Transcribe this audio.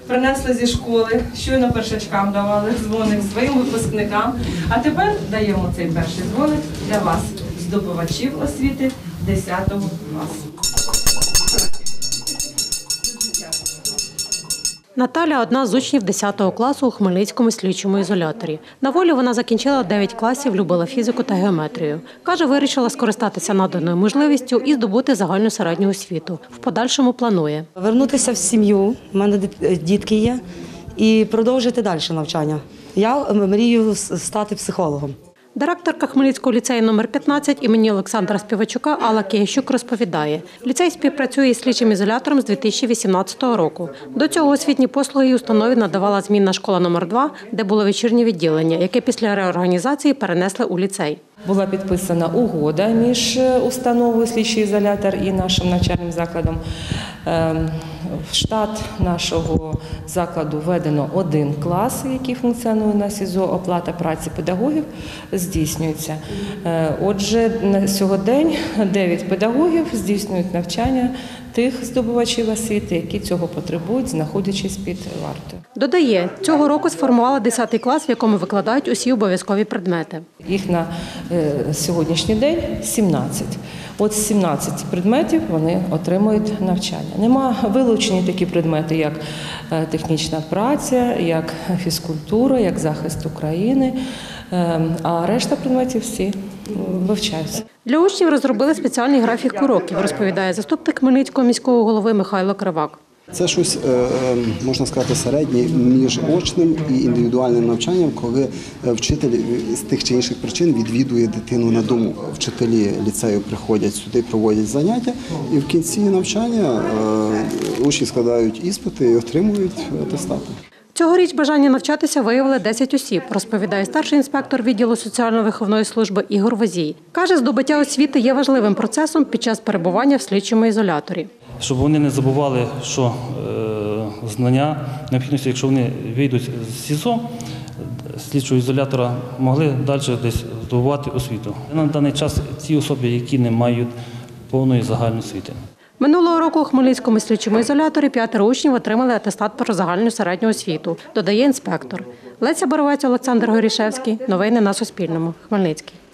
принесли зі школи, щойно першачкам давали дзвоник своїм випускникам. А тепер даємо цей перший дзвоник для вас, здобувачів освіти 10 класу. Наталя – одна з учнів 10 класу у Хмельницькому слідчому ізоляторі. На волі вона закінчила 9 класів, любила фізику та геометрію. Каже, вирішила скористатися наданою можливістю і здобути загальну середню освіту. В подальшому планує. Вернутися в сім'ю, в мене дітки є, і продовжити далі навчання. Я мрію стати психологом. Директорка Хмельницького ліцею номер 15 імені Олександра Співачука Алла Киящук розповідає, ліцей співпрацює із слідчим ізолятором з 2018 року. До цього освітні послуги установі надавала змінна школа номер 2, де було вечірнє відділення, яке після реорганізації перенесли у ліцей. Була підписана угода між установою «Слідчий ізолятор» і нашим навчальним закладом. В штат нашого закладу введено 1 клас, який функціонує на СІЗО, оплата праці педагогів здійснюється. Отже, на сьогодні 9 педагогів здійснюють навчання тих здобувачів освіти, які цього потребують, знаходячись під вартою. Додає, цього року сформувала 10 клас, в якому викладають усі обов'язкові предмети. Їх на сьогоднішній день 17. От 17 предметів вони отримують навчання. Нема вилучені такі предмети, як технічна праця, як фізкультура, як захист України, а решта предметів всі вивчаються. Для учнів розробили спеціальний графік уроків, розповідає заступник Хмельницького міського голови Михайло Кривак. Це щось, можна сказати, середнє між очним і індивідуальним навчанням, коли вчитель з тих чи інших причин відвідує дитину на дому. Вчителі ліцею приходять сюди, проводять заняття, і в кінці навчання учні складають іспити і отримують атестати. Цьогоріч бажання навчатися виявили 10 осіб, розповідає старший інспектор відділу соціально-виховної служби Ігор Возій. Каже, здобуття освіти є важливим процесом під час перебування в слідчому ізоляторі. Щоб вони не забували, що знання, необхідності, якщо вони вийдуть з СІЗО, слідчого ізолятора, могли далі десь здобувати освіту. На даний час ті особи, які не мають повної загальної освіти. Минулого року у Хмельницькому слідчому ізоляторі 5 учнів отримали атестат про загальну середню освіту, додає інспектор. Леся Боровець, Олександр Горішевський. Новини на Суспільному. Хмельницький.